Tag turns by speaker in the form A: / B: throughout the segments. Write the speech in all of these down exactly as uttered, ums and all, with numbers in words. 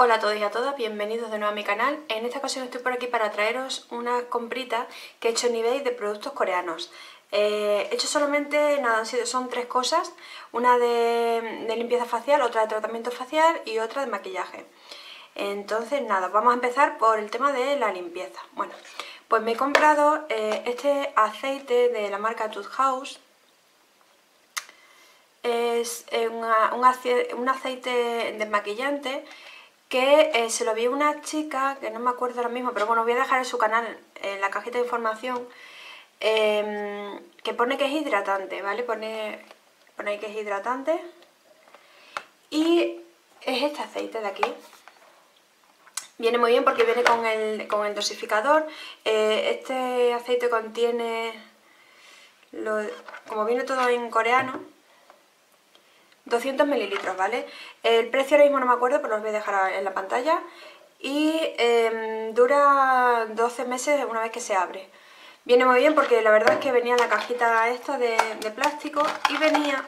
A: Hola a todos y a todas, bienvenidos de nuevo a mi canal. En esta ocasión estoy por aquí para traeros una comprita que he hecho en eBay de productos coreanos. Eh, he hecho solamente, nada, son tres cosas, una de, de limpieza facial, otra de tratamiento facial y otra de maquillaje. Entonces nada, vamos a empezar por el tema de la limpieza. Bueno, pues me he comprado eh, este aceite de la marca Tooth House. Es eh, una, un, ace, un aceite desmaquillante que eh, se lo vi a una chica, que no me acuerdo ahora mismo, pero bueno, voy a dejar en su canal, en la cajita de información, eh, que pone que es hidratante, ¿vale? Pone, pone ahí que es hidratante. Y es este aceite de aquí. Viene muy bien porque viene con el, con el dosificador. Eh, este aceite contiene, lo, como viene todo en coreano, doscientos mililitros, ¿vale? El precio ahora mismo no me acuerdo, pero os voy a dejar en la pantalla. Y eh, dura doce meses una vez que se abre. Viene muy bien porque la verdad es que venía en la cajita esta de, de plástico y venía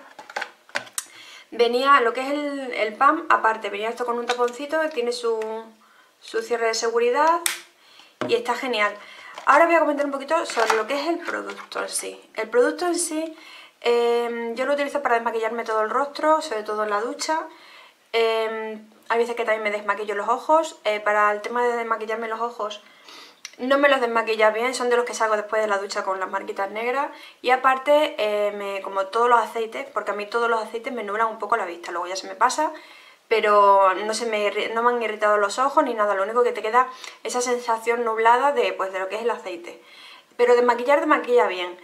A: venía lo que es el, el P A M aparte. Venía esto con un taponcito, tiene su, su cierre de seguridad y está genial. Ahora voy a comentar un poquito sobre lo que es el producto en sí. El producto en sí, eh, yo lo utilizo para desmaquillarme todo el rostro, sobre todo en la ducha. Eh, hay veces que también me desmaquillo los ojos. Eh, para el tema de desmaquillarme los ojos, no me los desmaquilla bien, son de los que salgo después de la ducha con las marquitas negras. Y aparte, eh, me, como todos los aceites, porque a mí todos los aceites me nublan un poco la vista, luego ya se me pasa. Pero no, se me, no me han irritado los ojos ni nada, lo único que te queda esa sensación nublada de, pues, de lo que es el aceite. Pero desmaquillar, desmaquilla bien.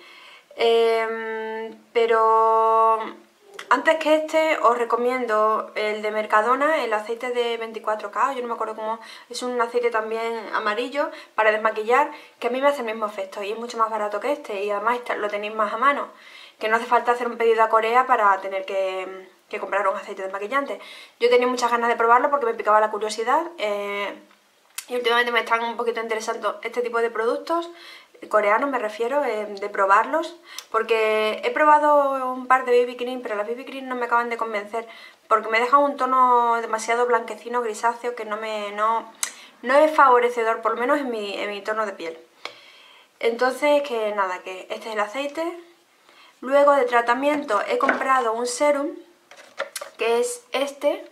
A: Eh, pero antes que este os recomiendo el de Mercadona, el aceite de veinticuatro K, yo no me acuerdo cómo, es un aceite también amarillo para desmaquillar, que a mí me hace el mismo efecto y es mucho más barato que este y además lo tenéis más a mano, que no hace falta hacer un pedido a Corea para tener que, que comprar un aceite desmaquillante. Yo tenía muchas ganas de probarlo porque me picaba la curiosidad eh, y últimamente me están un poquito interesando este tipo de productos coreanos, me refiero, eh, de probarlos, porque he probado un par de B B cream, pero las B B cream no me acaban de convencer, porque me dejan un tono demasiado blanquecino, grisáceo, que no me no, no es favorecedor, por lo menos en mi, en mi tono de piel. Entonces, que nada, que este es el aceite. Luego de tratamiento he comprado un serum, que es este,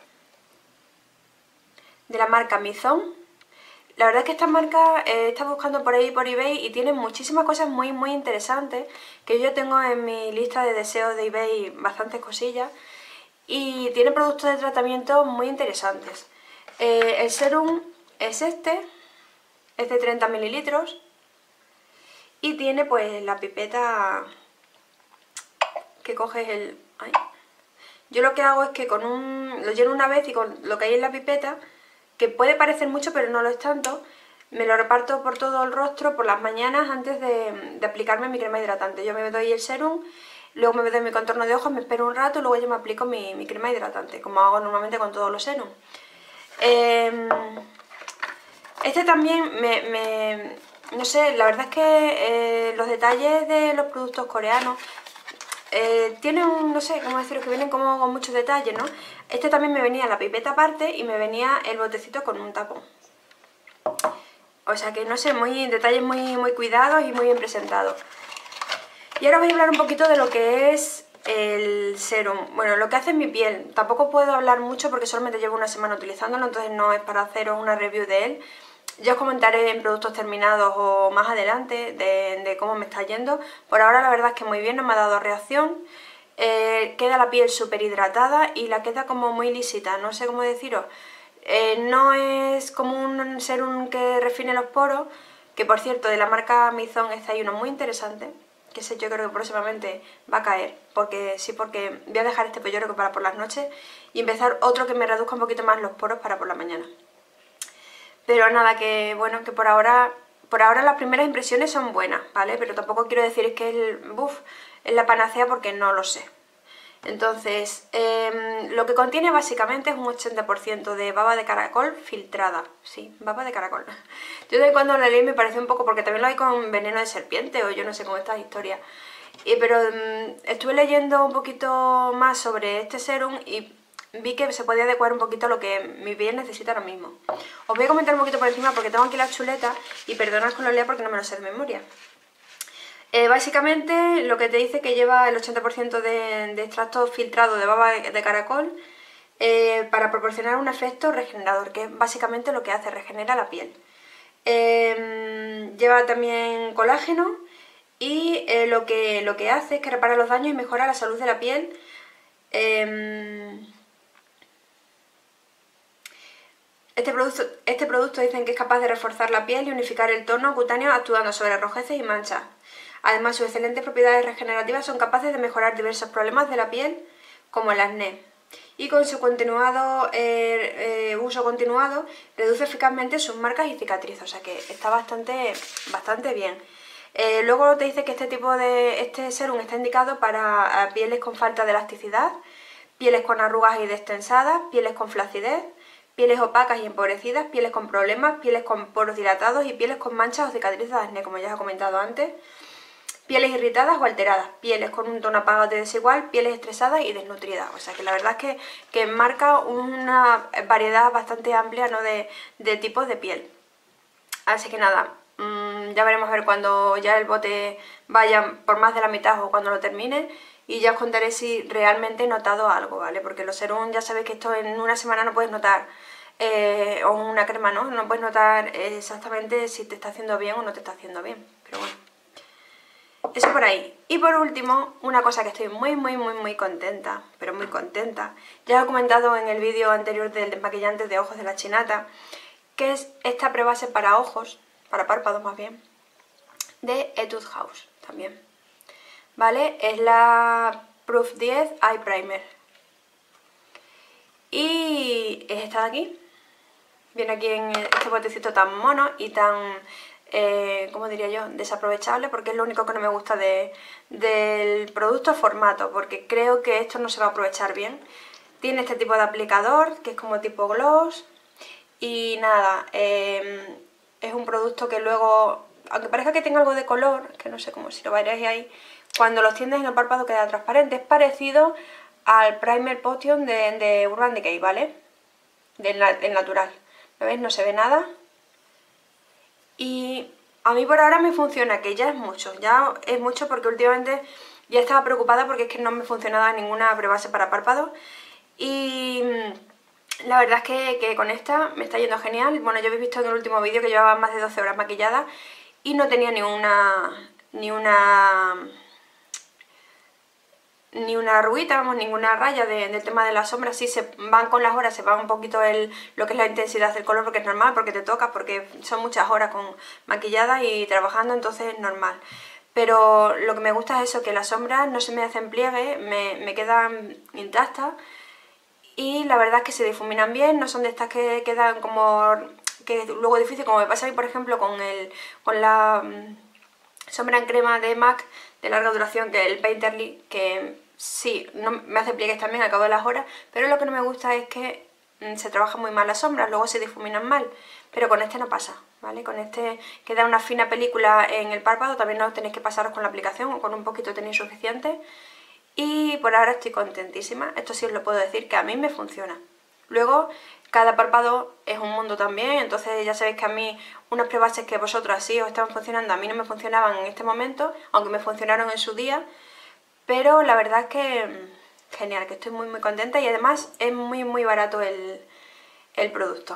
A: de la marca Mizone. La verdad es que esta marca eh, está buscando por ahí por eBay y tiene muchísimas cosas muy muy interesantes, que yo tengo en mi lista de deseos de eBay bastantes cosillas, y tiene productos de tratamiento muy interesantes. Eh, el serum es este, es de treinta mililitros y tiene pues la pipeta que coges el... Ay. Yo lo que hago es que con un lo lleno una vez y con lo que hay en la pipeta, que puede parecer mucho pero no lo es tanto, me lo reparto por todo el rostro por las mañanas antes de, de aplicarme mi crema hidratante. Yo me doy el serum, luego me doy mi contorno de ojos, me espero un rato y luego yo me aplico mi, mi crema hidratante, como hago normalmente con todos los serums. Eh, este también me, me... no sé, la verdad es que eh, los detalles de los productos coreanos Eh, tiene un, no sé cómo deciros, que vienen como con muchos detalles, ¿no? Este también me venía la pipeta aparte y me venía el botecito con un tapón. O sea que no sé, muy detalles muy, muy cuidados y muy bien presentados. Y ahora voy a hablar un poquito de lo que es el serum. Bueno, lo que hace en mi piel. Tampoco puedo hablar mucho porque solamente llevo una semana utilizándolo, entonces no es para haceros una review de él. Ya os comentaré en productos terminados o más adelante de, de cómo me está yendo. Por ahora la verdad es que muy bien, no me ha dado reacción. Eh, queda la piel súper hidratada y la queda como muy lisita, no sé cómo deciros. Eh, no es como un serum que refine los poros, que por cierto de la marca Mizone este hay uno muy interesante, que ese yo creo que próximamente va a caer, porque sí, porque voy a dejar este pues yo creo que para por las noches y empezar otro que me reduzca un poquito más los poros para por la mañana. Pero nada, que bueno, que por ahora por ahora las primeras impresiones son buenas, ¿vale? Pero tampoco quiero decir que es, el, uf, es la panacea porque no lo sé. Entonces, eh, lo que contiene básicamente es un ochenta por ciento de baba de caracol filtrada. Sí, baba de caracol. Yo de cuando la leí me pareció un poco, porque también lo hay con veneno de serpiente o yo no sé cómo estas historias. Y, pero um, estuve leyendo un poquito más sobre este serum y vi que se podía adecuar un poquito a lo que mi piel necesita ahora mismo. Os voy a comentar un poquito por encima porque tengo aquí la chuleta y perdonad con lo lea porque no me lo sé de memoria. Eh, básicamente lo que te dice que lleva el ochenta por ciento de, de extracto filtrado de baba de caracol eh, para proporcionar un efecto regenerador, que es básicamente lo que hace, regenera la piel. Eh, lleva también colágeno y eh, lo, que, lo que hace es que repara los daños y mejora la salud de la piel. Eh, este, producto, este producto dicen que es capaz de reforzar la piel y unificar el tono cutáneo actuando sobre rojeces y manchas. Además, sus excelentes propiedades regenerativas son capaces de mejorar diversos problemas de la piel, como el acné. Y con su continuado eh, eh, uso continuado, reduce eficazmente sus marcas y cicatrices, o sea que está bastante, bastante bien. Eh, luego te dice que este tipo de este serum está indicado para pieles con falta de elasticidad, pieles con arrugas y destensadas, pieles con flacidez, pieles opacas y empobrecidas, pieles con problemas, pieles con poros dilatados y pieles con manchas o cicatrices de acné, como ya os he comentado antes. Pieles irritadas o alteradas, pieles con un tono apagado de desigual, pieles estresadas y desnutridas. O sea que la verdad es que, que marca una variedad bastante amplia, ¿no?, de, de tipos de piel. Así que nada, mmm, ya veremos a ver cuando ya el bote vaya por más de la mitad o cuando lo termine. Y ya os contaré si realmente he notado algo, ¿vale? Porque los serums ya sabéis que esto en una semana no puedes notar, eh, o una crema, ¿no? No puedes notar exactamente si te está haciendo bien o no te está haciendo bien. Pero bueno. Eso por ahí. Y por último, una cosa que estoy muy muy muy muy contenta, pero muy contenta, ya os he comentado en el vídeo anterior del desmaquillante de ojos de la Chinata, que es esta prebase para ojos, para párpados más bien, de Etude House también. ¿Vale? Es la Proof diez Eye Primer. Y es esta de aquí. Viene aquí en este botecito tan mono y tan... Eh, ¿cómo diría yo? Desaprovechable, porque es lo único que no me gusta de, del producto, formato, porque creo que esto no se va a aprovechar bien. Tiene este tipo de aplicador, que es como tipo gloss, y nada, eh, es un producto que luego, aunque parezca que tenga algo de color, que no sé cómo si lo veréis ahí, cuando lo tiendes en el párpado queda transparente. Es parecido al Primer Potion de, de Urban Decay, ¿vale? Del, del natural. ¿Lo veis? No se ve nada. Y a mí por ahora me funciona, que ya es mucho, ya es mucho porque últimamente ya estaba preocupada porque es que no me funcionaba ninguna prebase para párpados. Y la verdad es que, que con esta me está yendo genial. Bueno, ya habéis visto en el último vídeo que llevaba más de doce horas maquillada y no tenía ni una... ni una... ni una arruguita, vamos, ninguna raya de, del tema de las sombras. Sí, se van con las horas, se va un poquito el, lo que es la intensidad del color, porque es normal, porque te tocas, porque son muchas horas con maquillada y trabajando, entonces es normal. Pero lo que me gusta es eso, que las sombras no se me hacen pliegue, me, me quedan intactas y la verdad es que se difuminan bien, no son de estas que quedan como... que luego es difícil, como me pasa a mí por ejemplo con, el, con la um, sombra en crema de MAC de larga duración, que es el Painterly, que sí, no, me hace pliegues también al cabo de las horas, pero lo que no me gusta es que mm, se trabaja muy mal las sombras, luego se difuminan mal, pero con este no pasa, ¿vale? Con este queda una fina película en el párpado, también no tenéis que pasaros con la aplicación, o con un poquito tenéis suficiente, y por ahora estoy contentísima. Esto sí os lo puedo decir, que a mí me funciona. Luego, cada párpado es un mundo también, entonces ya sabéis que a mí unas prebases que vosotros así os estaban funcionando, a mí no me funcionaban en este momento, aunque me funcionaron en su día, pero la verdad es que genial, que estoy muy muy contenta y además es muy muy barato el, el producto.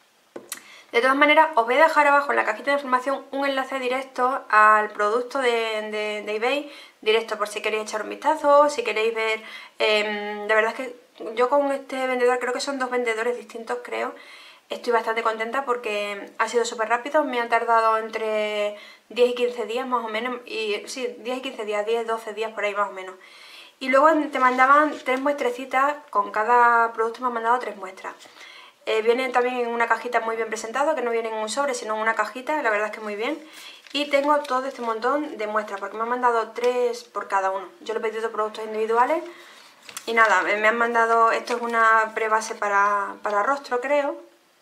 A: De todas maneras, os voy a dejar abajo en la cajita de información un enlace directo al producto de, de, de eBay, directo por si queréis echar un vistazo, si queréis ver... Eh, de verdad es que yo con este vendedor, creo que son dos vendedores distintos, creo, estoy bastante contenta porque ha sido súper rápido, me han tardado entre diez y quince días más o menos, y sí, diez y quince días, diez, doce días por ahí más o menos. Y luego te mandaban tres muestrecitas, con cada producto me han mandado tres muestras. Eh, viene también en una cajita muy bien presentado, que no viene en un sobre, sino en una cajita, la verdad es que muy bien. Y tengo todo este montón de muestras, porque me han mandado tres por cada uno. Yo le he pedido productos individuales y nada, me han mandado, esto es una prebase para, para rostro, creo.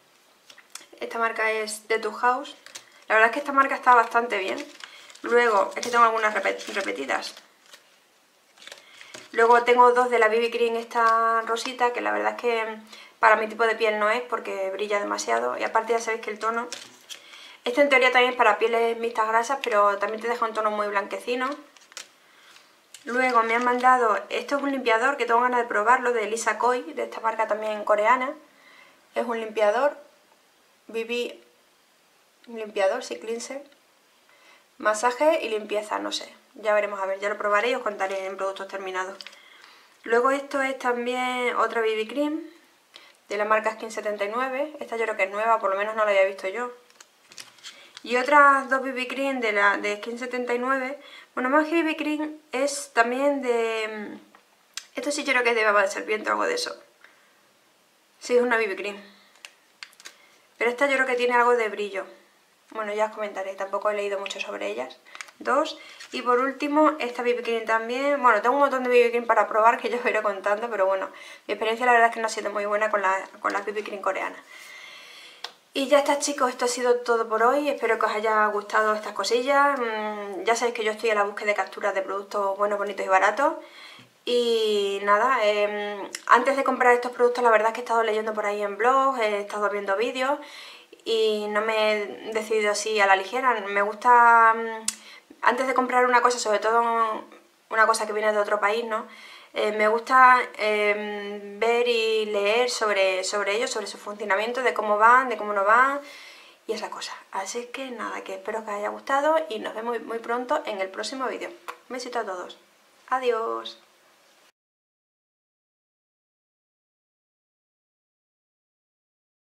A: Esta marca es de Etude House. La verdad es que esta marca está bastante bien. Luego, es que tengo algunas repetidas. Luego tengo dos de la B B Cream esta rosita, que la verdad es que para mi tipo de piel no es porque brilla demasiado. Y aparte ya sabéis que el tono... Este en teoría también es para pieles mixtas grasas, pero también te deja un tono muy blanquecino. Luego me han mandado... Esto es un limpiador que tengo ganas de probarlo, de Lisa Koi, de esta marca también coreana. Es un limpiador B B... Limpiador, sí, cleanser. Masaje y limpieza, no sé. Ya veremos, a ver, ya lo probaré y os contaré en productos terminados. Luego esto es también otra B B Cream de la marca Skin setenta y nueve. Esta yo creo que es nueva, por lo menos no la había visto yo. Y otras dos B B Cream de, la, de Skin setenta y nueve. Bueno, más que B B Cream es también de... Esto sí creo que es de baba de serpiente o algo de eso. Sí, es una B B Cream. Pero esta yo creo que tiene algo de brillo. Bueno, ya os comentaré, tampoco he leído mucho sobre ellas. Dos. Y por último, esta B B Cream también. Bueno, tengo un montón de B B Cream para probar que ya os iré contando, pero bueno, mi experiencia la verdad es que no ha sido muy buena con, la, con las B B Cream coreanas. Y ya está, chicos, esto ha sido todo por hoy. Espero que os haya gustado estas cosillas. Mm, ya sabéis que yo estoy a la búsqueda de capturas de productos buenos, bonitos y baratos. Y nada, eh, antes de comprar estos productos la verdad es que he estado leyendo por ahí en blogs, he estado viendo vídeos y no me he decidido así a la ligera. Me gusta, antes de comprar una cosa, sobre todo una cosa que viene de otro país, ¿no? Eh, me gusta eh, ver y leer sobre, sobre ellos, sobre su funcionamiento, de cómo van, de cómo no van y esa cosa. Así que nada, que espero que os haya gustado y nos vemos muy pronto en el próximo vídeo. Un besito a todos. Adiós.